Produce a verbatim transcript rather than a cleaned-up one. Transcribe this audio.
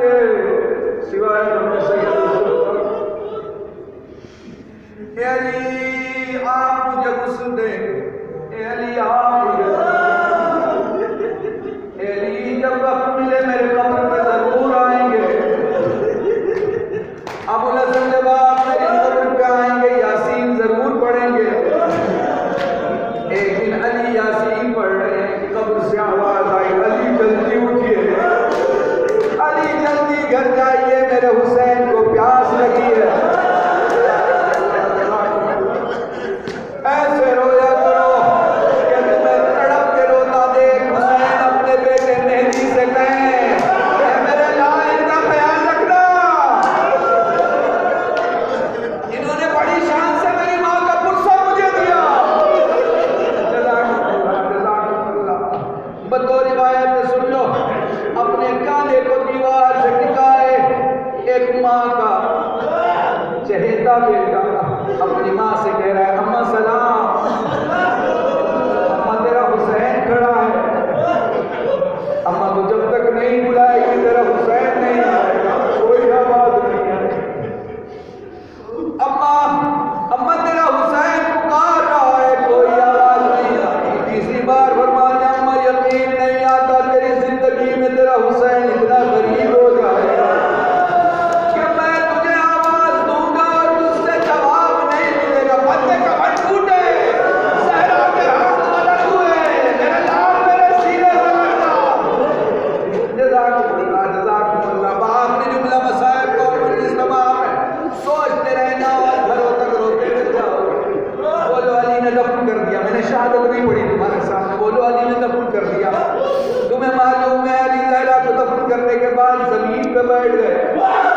जाएंगे सिवाय अली आप मुझे गुस्ल दें अली आप मुझे अली जब वक्त मिले मेरे कब्र में जरूर आएंगे अबू हसन जब आप मेरी कब्र पे आएंगे यासीन जरूर पढ़ेंगे एक दिन अली यासीन पढ़ रहे हैं कि कब्र से आवाज आई अली जल्दी उठिए अली जल्दी घर जाइए मेरे हुसैन को प्यास लगी है ऐसे रोया करो कि तुम्हें तड़प के रोता देख हुसैन अपने बेटे मेहदी से कहें मेरे लाल का ख्याल रखना इन्होंने बड़ी शान से मेरी माँ का पुरसा मुझे दिया बदो रिवायत सुन लो अपने काने को दीवार से टिकाए एक माँ का चहेता बेटा अपनी माँ से कह रहा है अम्मा सलाम अम्मा तेरा हुसैन खड़ा है अम्मा को जब तक नहीं बुलाएगी तेरा हुसैन नहीं आएगा कोई आवाज नहीं आएगी अम्मा अम्मा तेरा हुसैन पुकार रहा है कोई आवाज नहीं आती तीसरी बार फरमाते अम्मा यकीन नहीं आता तेरी जिंदगी में तेरा हुसैन इतना गरीब हो जाएगा कि मैं तुझे आवाज दूंगा और तुझसे जवाब नहीं मिलेगा बंदे का मन टूटे सहरा के हाथ अलग हुए मेरे लाल मेरे सीने से लगना जज़ाकुमुल्लाह जज़ाकुमुल्लाह आखिरी जुमला मसाइब को इस तमाम में सोचते रहना और घरों तक रोते रह जाओ बोलो अली ने दफन कर दिया मैंने शहादत भी पढ़ी तुम्हारे सामने बोलो अली ने दफन कर दिया तुम्हें मालूम है अली ज़हरा को दफन करने के बाद जमीन पे बैठ गए